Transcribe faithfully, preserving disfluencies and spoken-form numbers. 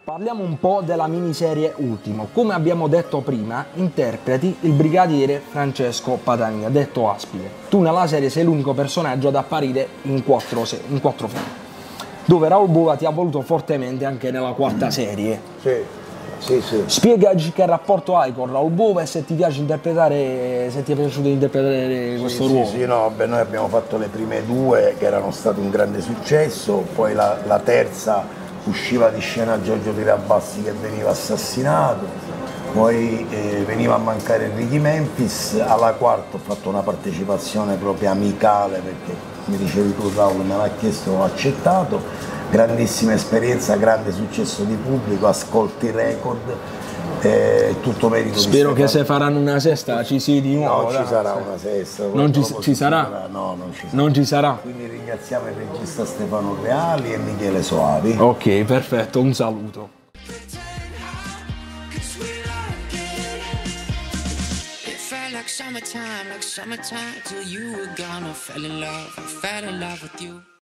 Parliamo un po' della miniserie Ultimo. Come abbiamo detto prima, interpreti il brigadiere Francesco Padania, detto Aspide. Tu nella serie sei l'unico personaggio ad apparire in quattro, se- in quattro film, dove Raul Bova ti ha voluto fortemente anche nella quarta serie. Sì, sì, sì. Spiegaci che rapporto hai con Raul Bova e se ti piace interpretare, se ti è piaciuto interpretare questo sì, ruolo. Sì, sì, no, vabbè, noi abbiamo fatto le prime due che erano state un grande successo, poi la, la terza usciva di scena Giorgio Tirabassi che veniva assassinato, poi eh, veniva a mancare Ricky Memphis, alla quarta ho fatto una partecipazione proprio amicale perché mi dicevi tu Raul me l'ha chiesto, ho accettato, grandissima esperienza, grande successo di pubblico, ascolti record, eh, tutto merito Spero di che Stefano. se faranno una sesta ci sia di nuovo. Non ci dai. sarà una sesta. Non ci, dopo ci si sarà? vedrà. No, non ci sarà. Non ci sarà. Quindi ringraziamo il regista Stefano Reali e Michele Soavi. Ok, perfetto, un saluto. Like summertime, like summertime till you were gone. I fell in love, I fell in love with you.